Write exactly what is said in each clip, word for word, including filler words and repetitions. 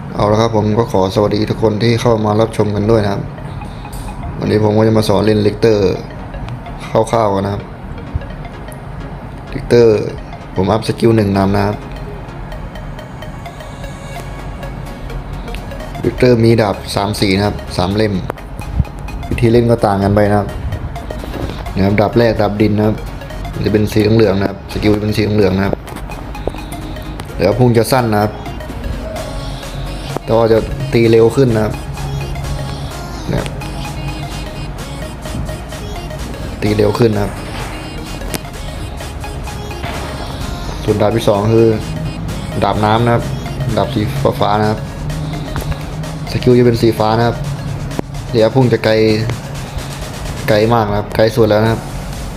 เอาละครับผมก็ขอสวัสดีทุกคนที่เข้ามารับชมกันด้วยนะครับวันนี้ผมก็จะมาสอนเล่นลิกเตอร์คร่าวๆกันนะครับลิกเตอร์ผมอัพสกิลหนึ่งนำนะครับลิกเตอร์มีดาบสามสีนะครับสามเล่มวิธีเล่นก็ต่างกันไปนะครับนะครับดาบแรกดาบดินนะครับจะเป็นสีเหลืองๆนะครับสกิลเป็นสีเหลืองๆนะครับแล้วพุ่งจะสั้นนะครับแต่ว่าจะตีเร็วขึ้นนะครับนะครับตีเร็วขึ้นนะครับส่วนดาบที่สองคือดาบน้ำนะครับดาบสีฟ้านะครับสกิลจะเป็นสีฟ้านะครับเดี๋ยวพุ่งจะไกลไกลมากนะครับไกลสุดแล้วนะครับ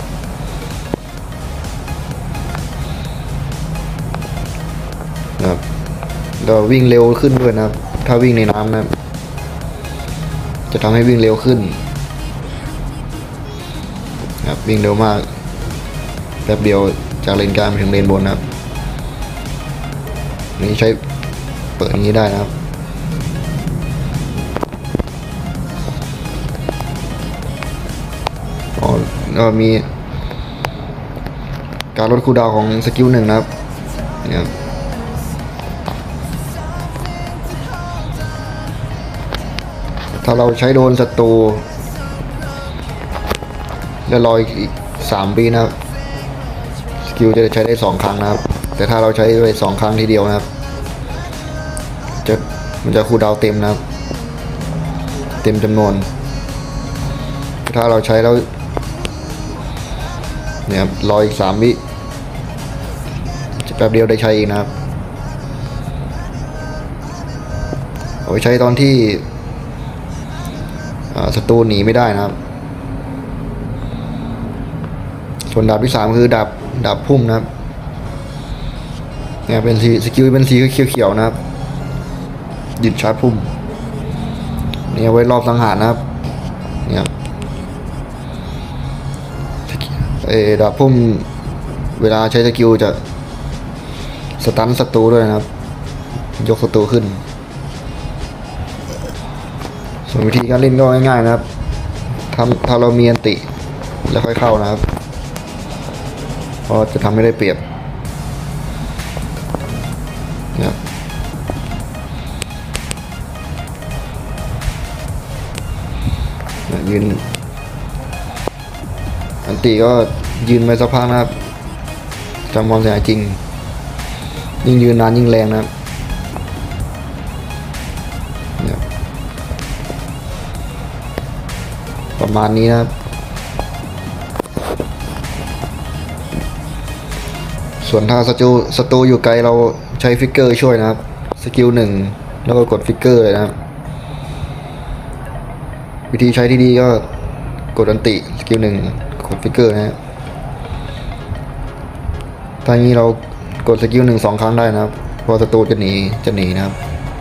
นะครับเราวิ่งเร็วขึ้นด้วยนะครับถ้าวิ่งในน้ำนะครับจะทำให้วิ่งเร็วขึ้นนะครับวิ่งเร็วมากแป๊บเดียวจากเลนกลางไปถึงเลนบนนะครับนี่ใช้เปิดอย่างนี้ได้นะครับอ๋อก็มีการลดคูลดาวน์ของสกิลหนึ่งนะครับเนี่ยถ้าเราใช้โดนศัตรูแล้วรออีกสามปีนะครับสกิลจะใช้ได้สองครั้งนะครับแต่ถ้าเราใช้ไปสองครั้งทีเดียวนะครับจะมันจะคูลดาวน์เต็มนะครับเต็มจำนวนถ้าเราใช้แล้วเนี่ยรออีกสามวิแป๊บเดียวได้ใช้อีกนะครับเอาไปใช้ตอนที่ศัตรูหนีไม่ได้นะครับส่วนดาบที่สามคือดาบดาบพุ่มนะครับเนี่ยเป็นสีสกิลเป็นสีเขียวๆนะครับหยุดชาร์จพุ่มเนี่ยไว้รอบสังหารนะครับเนี่ยเอดาบพุ่มเวลาใช้สกิลจะสตันศัตรูด้วยนะครับยกศัตรูขึ้นส่วนวิธีการเล่นก็ง่ายๆนะครับทำถ้าเรามีอันติแล้วค่อยเข้านะครับเพราะจะทำให้ได้เปรียบเนี่ยยืนอันติก็ยืนไปสักพักนะครับจำความเสียหายจริงยิ่งยืนนานยิ่งแรงนะครับเนี่ยประมาณนี้นะครับส่วนถ้าศัตรูศัตรูอยู่ไกลเราใช้ฟิกเกอร์ช่วยนะครับสกิลหนึ่งแล้วก็กดฟิกเกอร์เลยนะครับวิธีใช้ที่ดีก็กดอันติสกิลหนึ่งกดฟิกเกอร์นะฮะถ้างี้เรากดสกิลหนึ่งสองครั้งได้นะครับพอศัตรูจะหนีจะหนีนะครับ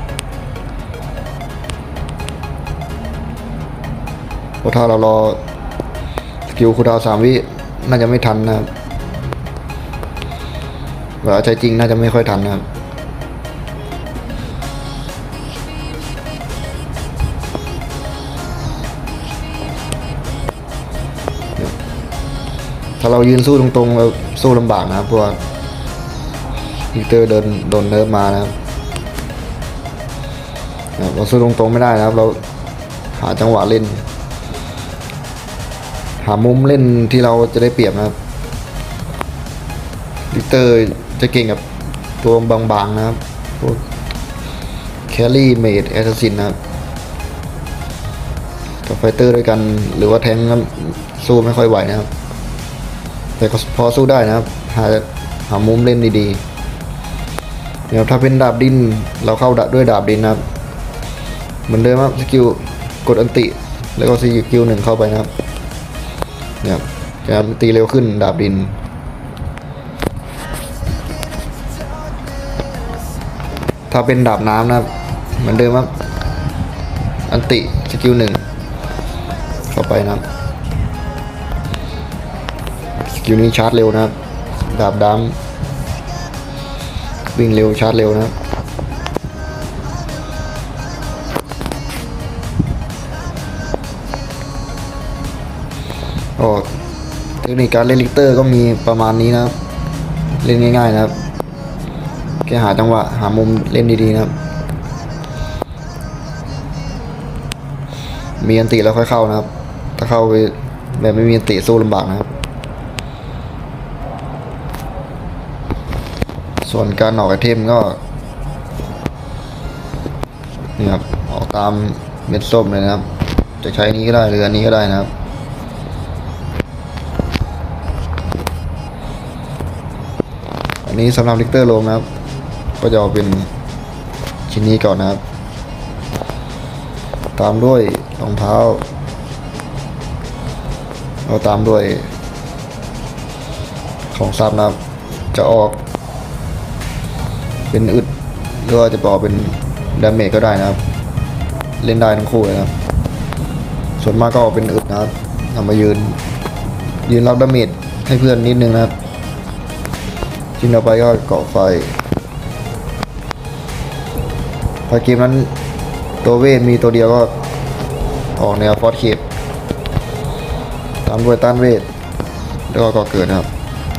เพราะถ้าเรารอสกิลคูลดาวน์สามวิน่าจะไม่ทันนะครับเวลาใช้จริงน่าจะไม่ค่อยทันนะครับถ้าเรายืนสู้ตรงๆเราสู้ลำบากนะครับเพราะว่าลิกเตอร์เดินโดนเนิร์ฟมานะครับเราสู้ตรงๆไม่ได้นะครับเราหาจังหวะเล่นหามุมเล่นที่เราจะได้เปรียบนะครับลิกเตอร์จะเก่งกับตัวบางๆนะครับพวกแครี่เมดแอสซัสซินนะครับกับไฟเตอร์ด้วยกันหรือว่าแทงค์สู้ไม่ค่อยไหวนะครับแต่ก็พอสู้ได้นะครับหาหามุมเล่นดีๆเดี๋ยวถ้าเป็นดาบดินเราเข้าด้วยดาบดินนะครับเหมือนเดิมครับสกิลกดอันติแล้วก็สกิลหนึ่งเข้าไปนะครับเนี่ยจะตีเร็วขึ้นดาบดินถ้าเป็นดาบน้ำนะครับเหมือนเดิมครับอันติสกิลหนึ่งเข้าไปนะครับสกิลนี้ชาร์จเร็วนะครับดาบดำวิ่งเร็วชาร์จเร็วนะครับก็เทคนิคการเล่นลิกเตอร์ก็มีประมาณนี้นะครับเล่นง่ายๆนะครับแค่หาจังหวะหามุมเล่นดีๆนะครับมีอันติแล้วค่อยเข้านะครับถ้าเข้าไปแบบไม่มีอันติสู้ลำบากนะครับส่วนการออกไอเทมก็นี่ครับออกตามเม็ดส้มเลยนะครับจะใช้นี้ก็ได้หรืออันนี้ก็ได้นะครับอันนี้สำหรับลิกเตอร์ลงนะครับก็จะเอาเป็นชิ้นนี้ก่อนนะครับตามด้วยรองเท้าเราตามด้วยของซับนะครับจะออกเป็นอึดหรือว่าจะบอกเป็นดาเมจก็ได้นะครับเล่นได้ทั้งคู่เลยนะครับส่วนมากก็ออกเป็นอึดนะครับทำมายืนยืนรับดาเมจให้เพื่อนนิดนึงนะครับชิ้นต่อไปก็เกาะไฟพอเกมนั้นตัวเวทมีตัวเดียวก็ออกแนวฟอสเคปตามด้วยต้านเวทแล้วก็ก่อเกิดนะครับ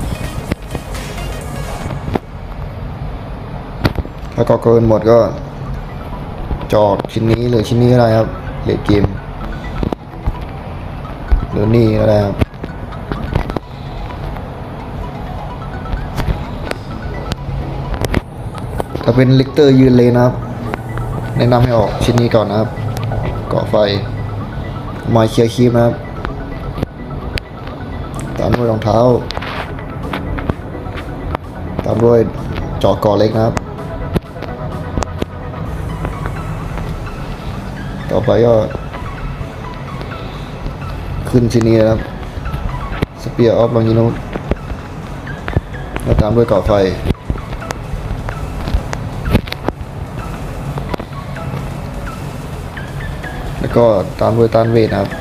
ถ้าก่อเกินหมดก็จอดชิ้นนี้หรือชิ้นนี้ก็ได้ครับเลดเกมหรือนี่ก็ได้ครับถ้าเป็นลิกเตอร์ยืนเลยนะครับแนะนำให้ออกชิ้นนี้ก่อนนะครับเกาะไฟไม้เคลียร์คีบนะครับตามด้วยรองเท้าตามด้วยจอดเกาะเล็กนะครับต่อไปก็ขึ้นชิ้นนี้นะครับสเปียร์ออฟลองยินูสแล้วตามด้วยเกาะไฟแล้วก็ตามด้วยต้านเวทนะครับ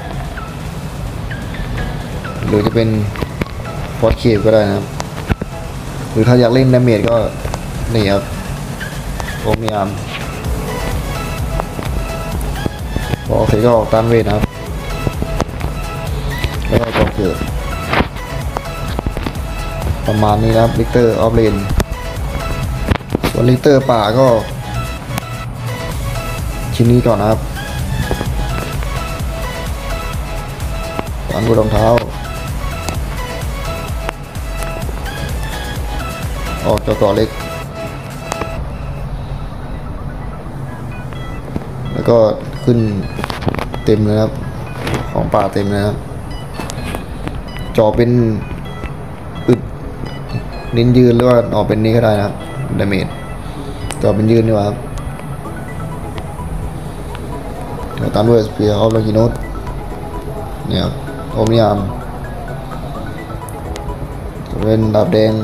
หรือจะเป็นฟอสเคปก็ได้นะครับหรือถ้าอยากเล่นดาเมจก็นี่ครับโอมิยามพอโอเคก็ออกต้านเวทนะครับแล้วก็ก่อเกิดประมาณนี้นะครับลิกเตอร์ออฟเลนส่วนลิกเตอร์ป่าก็ชิ้นนี้ก่อนนะครับตามด้วยรองเท้าออกจากเกาะเล็กแล้วก็ขึ้นเต็มเลยครับของป่าเต็มเลยครับจอเป็นอึดนิ้นยืนหรือว่าออกเป็นนี้ก็ได้นะครับดาเมจจอเป็นยืนดีกว่าครับแล้วตามด้วยสเปียร์ออฟลากิโนสเนี่ยครับโอมิยามจะเป็นดาบแดง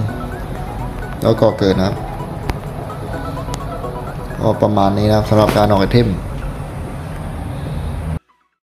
แล้วก็เกิดนะครับก็ประมาณนี้นะครับสำหรับการออกไอเทม